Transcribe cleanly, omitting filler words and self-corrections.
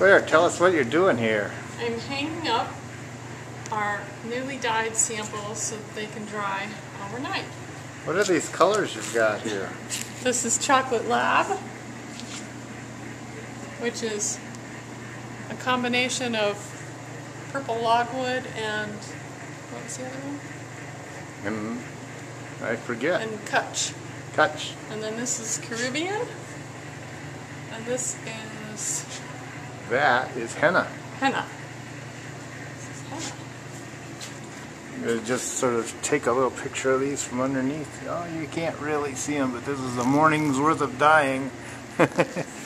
Claire, tell us what you're doing here. I'm hanging up our newly dyed samples so that they can dry overnight. What are these colors you've got here? This is Chocolate Lab, which is a combination of purple logwood and, what was the other one? And I forget. And Kutch. Kutch. And then this is Caribbean. And this is... That is henna. Henna. This is henna. I'm going to just sort of take a little picture of these from underneath. Oh, you can't really see them, but this is a morning's worth of dyeing.